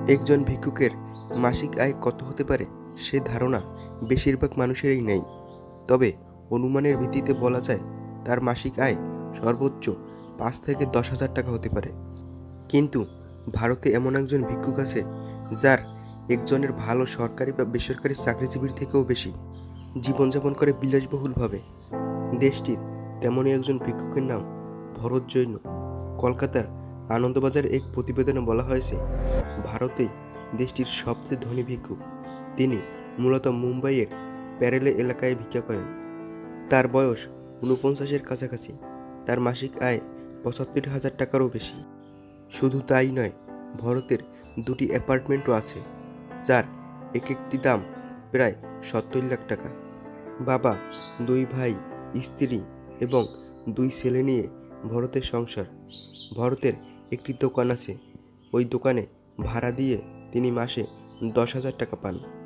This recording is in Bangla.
একজন ভিক্ষুকের মাসিক আয় কত হতে পারে সে ধারণা বেশিরভাগ মানুষেরই নেই। তবে অনুমানের ভিত্তিতে বলা যায় তার মাসিক আয় সর্বোচ্চ 5 থেকে 10,000 টাকা হতে পারে। কিন্তু ভারতে এমন একজন ভিক্ষুক আছে যার একজনের ভালো সরকারি বা বেসরকারি চাকরিজীবীর থেকেও বেশি জীবনযাপন করে বিলাসবহুলভাবে। দেশটির তেমনই একজন ভিক্ষুকের নাম ভরত জৈন। কলকাতার আনন্দবাজার এক প্রতিবেদনে বলা হয়েছে ভারতেই দেশটির সবচেয়ে ধনী ভিক্ষুক। তিনি মূলত মুম্বাইয়ের প্যারেলে এলাকায় ভিক্ষা করেন। তার বয়স 49-এর কাছাকাছি। তার মাসিক আয় 75,000 টাকারও বেশি। শুধু তাই নয়, ভারতের 2টি অ্যাপার্টমেন্টও আছে যার এক একটি দাম প্রায় 70 লাখ টাকা। বাবা, 2 ভাই, স্ত্রী এবং 2 ছেলে নিয়ে ভরতের সংসার। ভরতের একটি দোকান আছে। ওই দোকানে ভাড়া দিয়ে তিনি মাসে 10,000 টাকা পান।